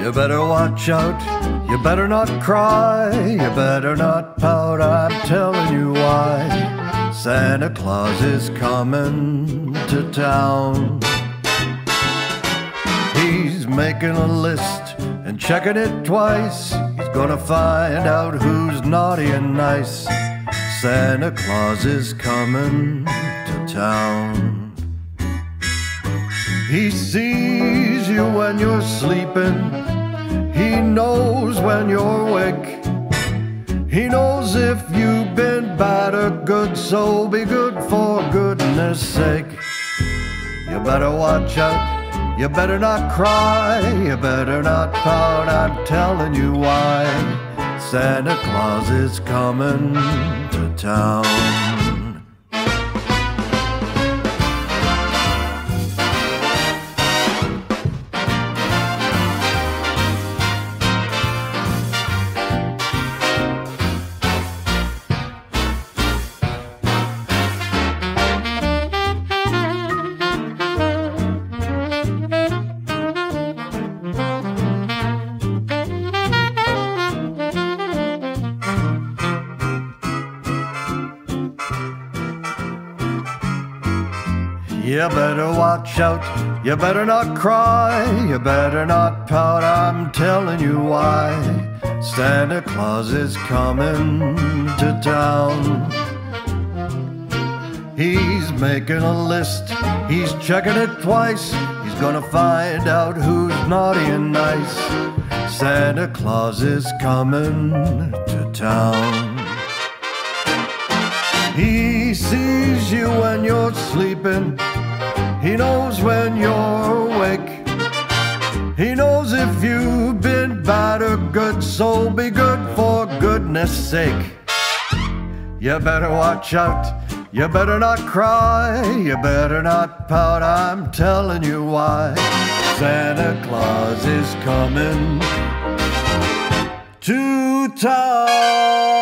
You better watch out, you better not cry, you better not pout, I'm telling you why. Santa Claus is coming to town. He's making a list and checking it twice. He's gonna find out who's naughty and nice. Santa Claus is coming to town. He sees you when you're sleeping. He knows when you're awake. He knows if you've been bad or good, so be good for goodness sake. You better watch out, you better not cry, you better not pout, I'm telling you why. Santa Claus is coming to town. You better watch out, you better not cry, you better not pout, I'm telling you why. Santa Claus is coming to town. He's making a list, he's checking it twice. He's gonna find out who's naughty and nice. Santa Claus is coming to town. He sees you when you're sleeping. He knows when you're awake. He knows if you've been bad or good, so be good for goodness sake. You better watch out, you better not cry, you better not pout, I'm telling you why. Santa Claus is coming to town.